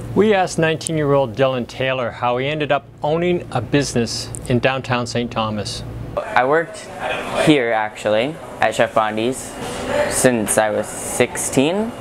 We asked 19-year-old Dylan Taylor how he ended up owning a business in downtown St. Thomas. I worked here actually at Chef Bondi's since I was 16.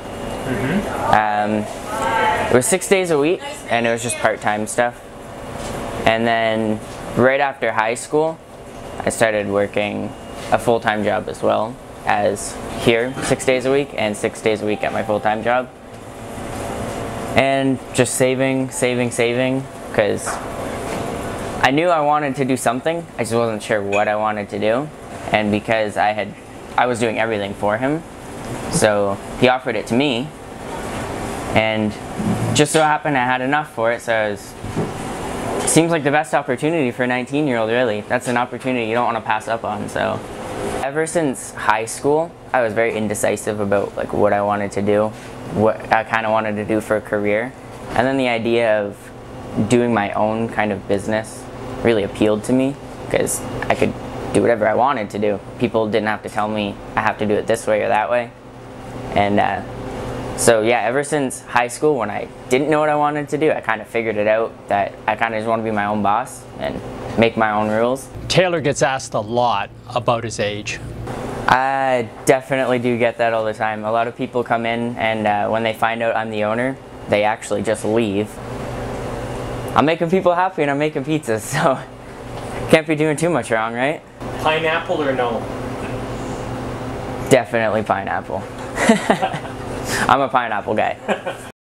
It was 6 days a week and it was just part-time stuff. And then right after high school, I started working a full-time job as well as here 6 days a week and 6 days a week at my full-time job. And just saving, because I knew I wanted to do something, I just wasn't sure what I wanted to do. And because I was doing everything for him, so he offered it to me, and just so happened I had enough for it, so it seems like the best opportunity for a 19-year-old, really. That's an opportunity you don't want to pass up on. So ever since high school, I was very indecisive about like what I wanted to do, what I kind of wanted to do for a career. And then the idea of doing my own kind of business really appealed to me because I could do whatever I wanted to do. People didn't have to tell me I have to do it this way or that way. And so yeah, ever since high school when I didn't know what I wanted to do, I kind of figured it out that I kind of just want to be my own boss and make my own rules. Taylor gets asked a lot about his age. I definitely do get that all the time. A lot of people come in and when they find out I'm the owner, they actually just leave. I'm making people happy and I'm making pizzas, so can't be doing too much wrong, right? Pineapple or no? Definitely pineapple. I'm a pineapple guy.